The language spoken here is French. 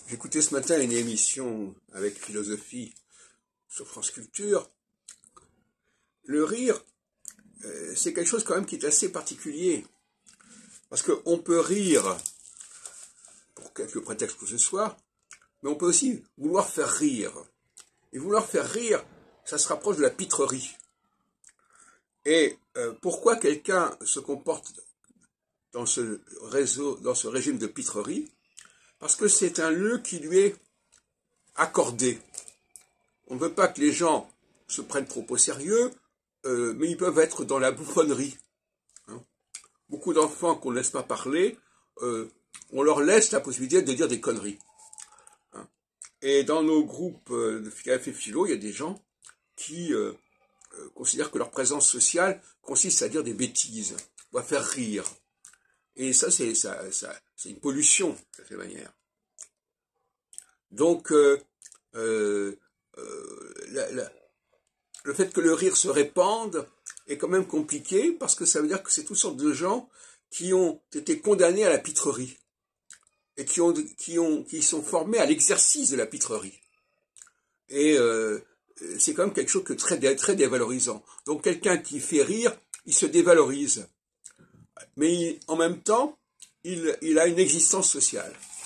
J'écoutais ce matin une émission avec philosophie sur France Culture. Le rire, c'est quelque chose quand même qui est assez particulier. Parce qu'on peut rire pour quelque prétexte que ce soit, mais on peut aussi vouloir faire rire. Et vouloir faire rire, ça se rapproche de la pitrerie. Et pourquoi quelqu'un se comporte dans ce régime de pitrerie? Parce que c'est un lieu qui lui est accordé. On ne veut pas que les gens se prennent trop au sérieux, mais ils peuvent être dans la bouffonnerie. Beaucoup d'enfants qu'on ne laisse pas parler, on leur laisse la possibilité de dire des conneries. Et dans nos groupes de café philo, il y a des gens qui considèrent que leur présence sociale consiste à dire des bêtises, ou à faire rire. Et ça, c'est une pollution, de cette manière. Donc, le fait que le rire se répande est quand même compliqué, parce que ça veut dire que c'est toutes sortes de gens qui ont été condamnés à la pitrerie, et qui sont formés à l'exercice de la pitrerie. Et c'est quand même quelque chose de très dévalorisant. Donc quelqu'un qui fait rire, il se dévalorise. Mais en même temps, il a une existence sociale.